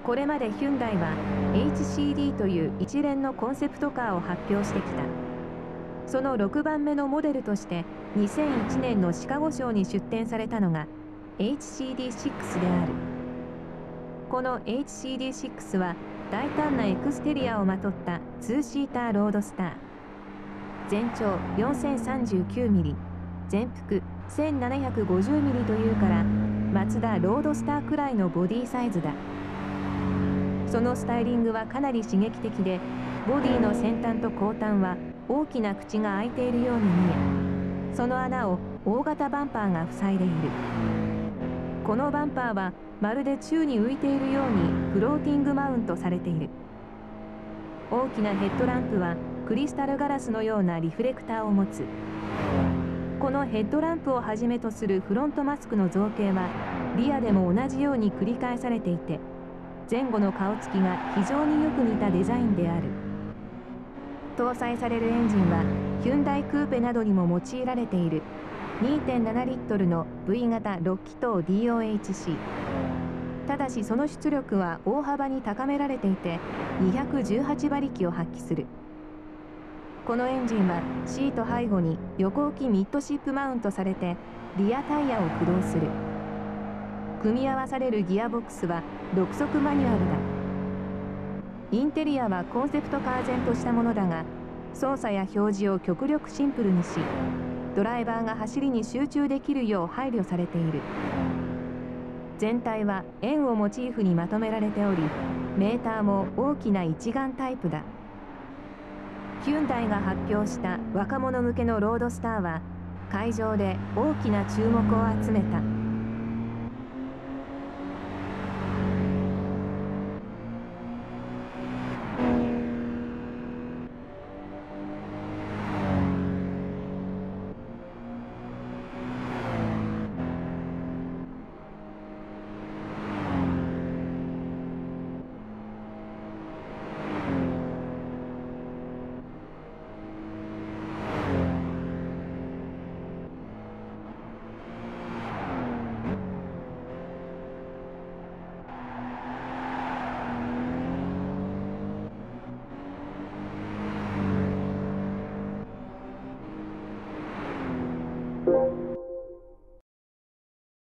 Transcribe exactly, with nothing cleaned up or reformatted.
これまでヒュンダイは エイチシーディー という一連のコンセプトカーを発表してきた。そのろくばんめのモデルとしてにせんいちねんのシカゴショーに出展されたのが エイチシーディーシックス である。この エイチシーディーシックス は大胆なエクステリアをまとったツーシーターロードスター。全長 よんせんさんじゅうきゅうミリ、全幅 せんななひゃくごじゅうミリというからマツダロードスターくらいのボディサイズだ。そのスタイリングはかなり刺激的で、ボディの先端と後端は大きな口が開いているように見え、その穴を大型バンパーが塞いでいる。このバンパーはまるで宙に浮いているようにフローティングマウントされている。大きなヘッドランプはクリスタルガラスのようなリフレクターを持つ。このヘッドランプをはじめとするフロントマスクの造形はリアでも同じように繰り返されていて、前後の顔つきが非常によく似たデザインである。搭載されるエンジンはヒュンダイクーペなどにも用いられている にてんななリットルの ブイ 型ろっきとう ディーオーエイチシー。 ただしその出力は大幅に高められていてにひゃくじゅうはちばりきを発揮する。このエンジンはシート背後に横置きミッドシップマウントされてリアタイヤを駆動する。組み合わされるギアボックスはろくそくマニュアルだ。インテリアはコンセプトカー前としたものだが、操作や表示を極力シンプルにし、ドライバーが走りに集中できるよう配慮されている。全体は円をモチーフにまとめられており、メーターも大きな一眼タイプだ。ヒュンダイが発表した若者向けのロードスターは、会場で大きな注目を集めた。